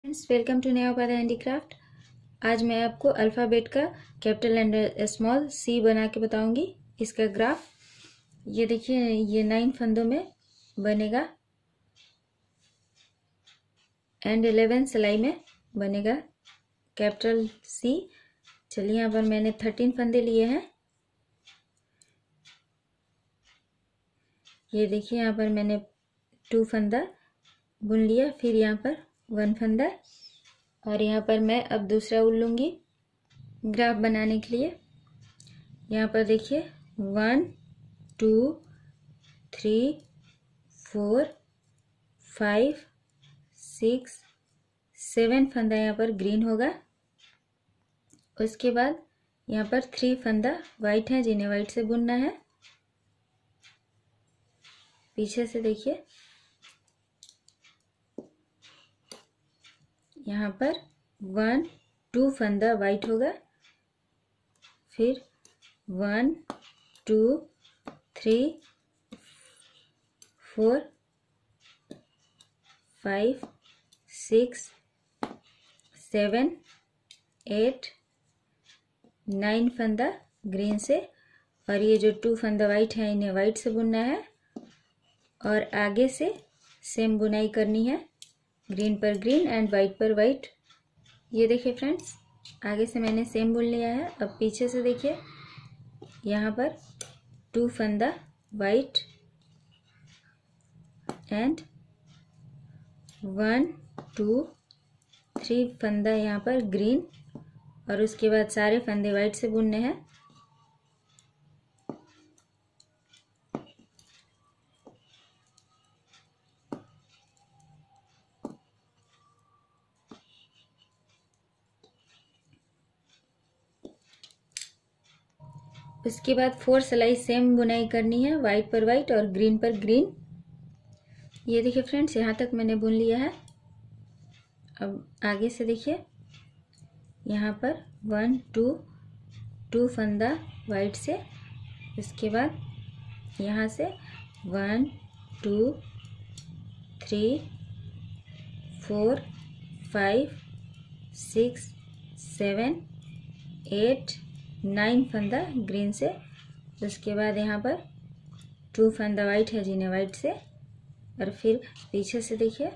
Friends, welcome to Neha Upadhyay handicraft. आज मैं आपको अल्फ़ाबेट का कैपिटल एंड स्मॉल सी बना के बताऊंगी। इसका ग्राफ ये देखिए, ये 9 फंदों में बनेगा एंड 11 सिलाई में बनेगा कैपिटल सी। चलिए, यहाँ पर मैंने 13 फंदे लिए हैं। ये देखिए, यहाँ पर मैंने 2 फंदा बुन लिया, फिर यहाँ पर 1 फंदा, और यहाँ पर मैं अब दूसरा ऊन लूँगी ग्राफ बनाने के लिए। यहाँ पर देखिए 1 2 3 4 5 6 7 फंदा यहाँ पर ग्रीन होगा। उसके बाद यहाँ पर 3 फंदा वाइट है, जिन्हें वाइट से बुनना है। पीछे से देखिए, यहाँ पर 1 2 फंदा वाइट होगा, फिर 1 2 3 4 5 6 7 8 9 फंदा ग्रीन से, और ये जो 2 फंदा वाइट है इन्हें वाइट से बुनना है, और आगे से सेम बुनाई करनी है, ग्रीन पर ग्रीन एंड वाइट पर वाइट। ये देखिए फ्रेंड्स, आगे से मैंने सेम बुन लिया है। अब पीछे से देखिए, यहाँ पर 2 फंदा वाइट एंड 1 2 3 फंदा यहाँ पर ग्रीन, और उसके बाद सारे फंदे वाइट से बुनने हैं। उसके बाद 4 सिलाई सेम बुनाई करनी है, वाइट पर वाइट और ग्रीन पर ग्रीन। ये देखिए फ्रेंड्स, यहाँ तक मैंने बुन लिया है। अब आगे से देखिए, यहाँ पर 1 2 फंदा वाइट से, इसके बाद यहाँ से 1 2 3 4 5 6 7 8 9 फंदा ग्रीन से। उसके बाद यहाँ पर 2 फंदा वाइट है, जिन्हें वाइट से, और फिर पीछे से देखिए,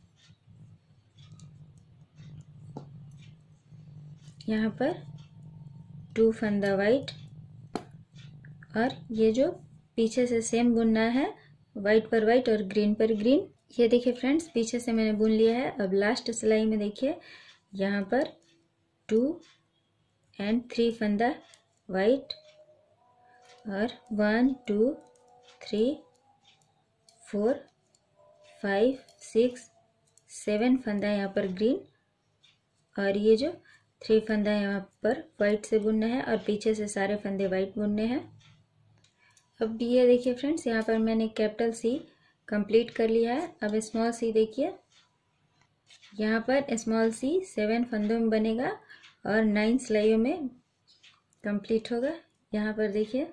यहाँ पर 2 फंदा वाइट, और ये जो पीछे से सेम बुनना है, वाइट पर वाइट और ग्रीन पर ग्रीन। ये देखिए फ्रेंड्स, पीछे से मैंने बुन लिया है। अब लास्ट सिलाई में देखिए, यहाँ पर 2 एंड 3 फंदा वाइट, और 1 2 3 4 5 6 7 फंदा यहाँ पर ग्रीन, और ये जो 3 फंदा यहाँ पर वाइट से बुनना है, और पीछे से सारे फंदे वाइट बुनने हैं। अब ये देखिए फ्रेंड्स, यहाँ पर मैंने कैपिटल सी कंप्लीट कर लिया है। अब स्मॉल सी देखिए, यहाँ पर स्मॉल सी 7 फंदों में बनेगा और 9 सिलाइयों में कंप्लीट होगा। यहाँ पर देखिए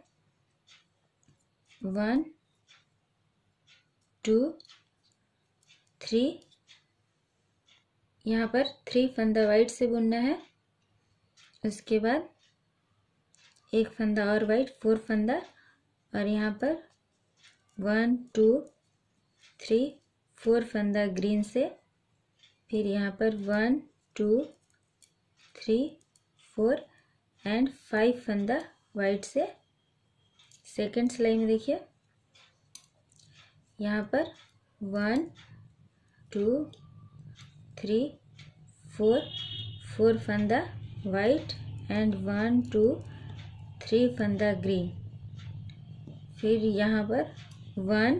1 2 3, यहाँ पर 3 फंदा वाइट से बुनना है। उसके बाद 1 फंदा और वाइट, 4 फंदा, और यहाँ पर 1 2 3 4 फंदा ग्रीन से, फिर यहाँ पर 1 2 3 4 एंड 5 फंदा वाइट से। सेकेंड सिलाई में देखिए, यहाँ पर 1 2 3 4 फंदा वाइट एंड 1 2 3 फंदा ग्रीन, फिर यहाँ पर 1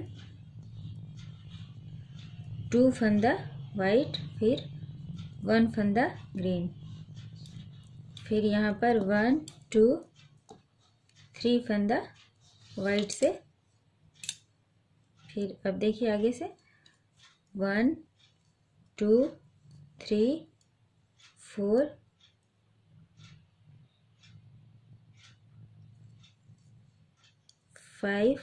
2 फंदा वाइट, फिर 1 फंदा ग्रीन, फिर यहाँ पर 1 2 3 फंदा वाइट से। फिर अब देखिए आगे से 1 2 3 4 5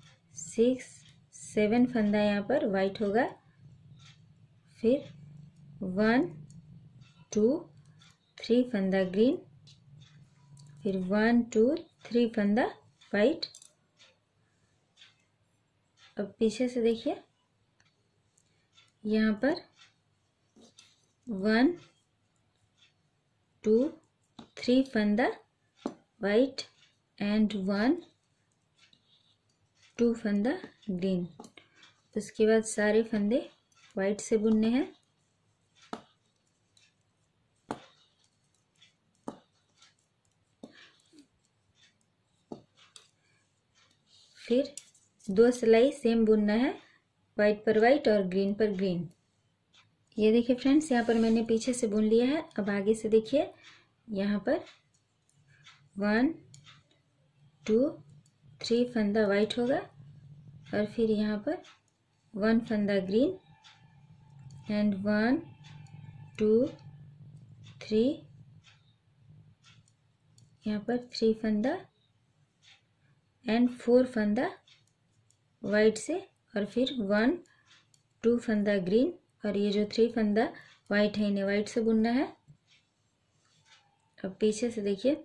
6 7 फंदा यहाँ पर वाइट होगा, फिर 1 2 3 फंदा ग्रीन, फिर 1 2 3 फंदा वाइट। अब पीछे से देखिए, यहाँ पर 1 2 3 फंदा वाइट एंड 1 2 फंदा ग्रीन। उसके बाद सारे फंदे वाइट से बुनने हैं। फिर 2 सिलाई सेम बुनना है, वाइट पर वाइट और ग्रीन पर ग्रीन। ये देखिए फ्रेंड्स, यहाँ पर मैंने पीछे से बुन लिया है। अब आगे से देखिए, यहाँ पर 1 2 3 फंदा वाइट होगा और फिर यहाँ पर 1 फंदा ग्रीन एंड 1 2 3, यहाँ पर 3 फंदा एंड 4 फंदा वाइट से और फिर 1 2 फंदा ग्रीन, और ये जो 3 फंदा वाइट है इन्हें वाइट से बुनना है। अब पीछे से देखिए,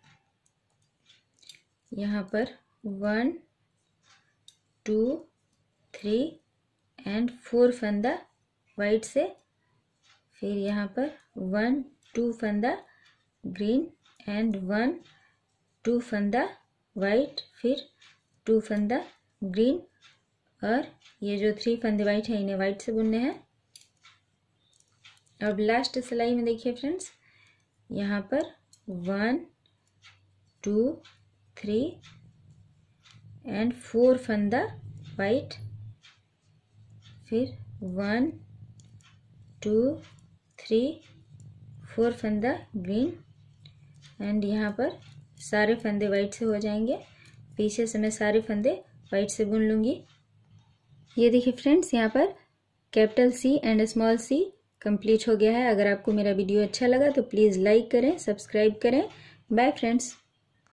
यहाँ पर 1 2 3 एंड 4 फंदा वाइट से, फिर यहाँ पर 1 2 फंदा ग्रीन एंड 1 2 फंदा वाइट, फिर 2 फंदा ग्रीन, और ये जो 3 फंदे वाइट है इन्हें वाइट से बुनने हैं। अब लास्ट सिलाई में देखिए फ्रेंड्स, यहाँ पर 1 2 3 एंड 4 फंदा वाइट, फिर 1 2 3 4 फंदा ग्रीन एंड यहाँ पर सारे फंदे वाइट से हो जाएंगे। पीछे से मैं सारे फंदे वाइट से बुन लूँगी। ये देखिए फ्रेंड्स, यहाँ पर capital C and small C complete हो गया है। अगर आपको मेरा वीडियो अच्छा लगा तो प्लीज़ लाइक करें, सब्सक्राइब करें। Bye friends.